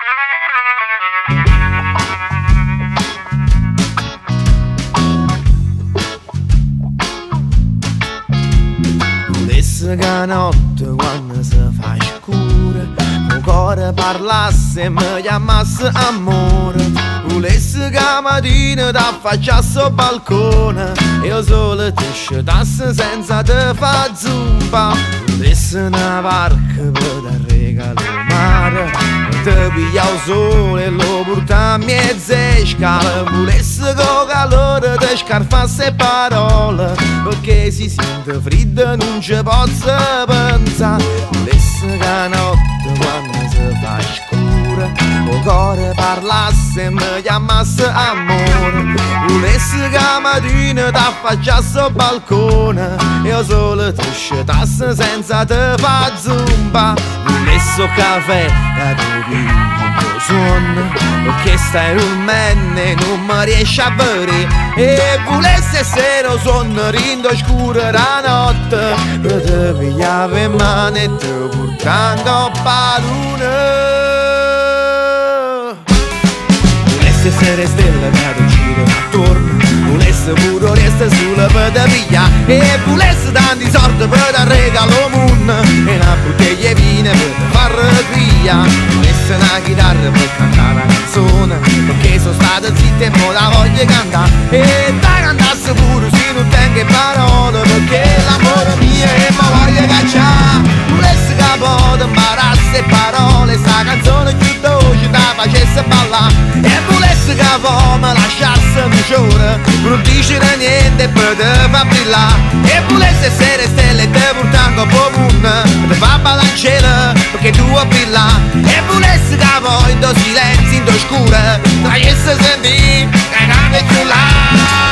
Volesse che notte quando si fa scura il cuore parlasse e mi chiamasse amore. Volesse che mattina t'affacciasse al balcone e io solo ti scetasse senza te fa zumba. Volesse una barca per te regalare mare, te piglia il sole e lo porta a mezze scale. Volesse che calore te scarfasse parole, perché si sente freddo non ci posso pensare. Volesse che notte quando si fa scura il cuore parlasse e mi chiamasse amore. Volesse che mattina t'affacciasse al balcone e io solo ti scetasse senza te fa zumba. Volesse un caffè da tu piglio sonno, perché stai dormendo e non mi riesci a vedere. E volesse essere un sonno rindo scuro la notte, che ti pigliava in mano e ti portando a luna. Volesse essere stelle che ti girano attorno, volesse pure resta sulla per te piglia, e volesse tanti soldi per te regalo moon e una bottiglia di vino per te far via. Volesse una chitarra per cantare una canzone, perché sono stato zitto e mo la voglio cantare, e da cantasse pure se non tengo parole, perché l'amore mio e mi voglio cacciare. Volesse che poi ti imparasse parole, sta canzone più dolce da facesse ballare, e volesse che poi mi lasciasse un ore, non dicere niente per te fa brillare. E volesse essere stelle e te portando un po' moon, te fa ballare in cielo perché tu brilla. E volesse che poi in do silenzio, in do scure, tra esse sentì che non è più là.